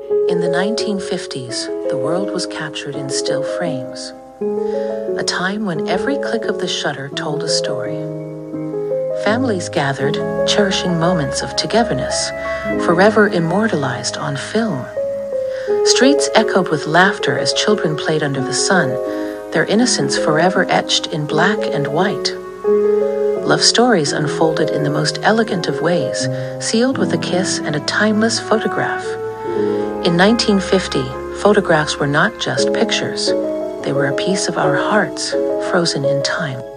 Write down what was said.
In the 1950s, the world was captured in still frames, a time when every click of the shutter told a story. Families gathered, cherishing moments of togetherness, forever immortalized on film. Streets echoed with laughter as children played under the sun, their innocence forever etched in black and white. Love stories unfolded in the most elegant of ways, sealed with a kiss and a timeless photograph. In 1950, photographs were not just pictures. They were a piece of our hearts, frozen in time.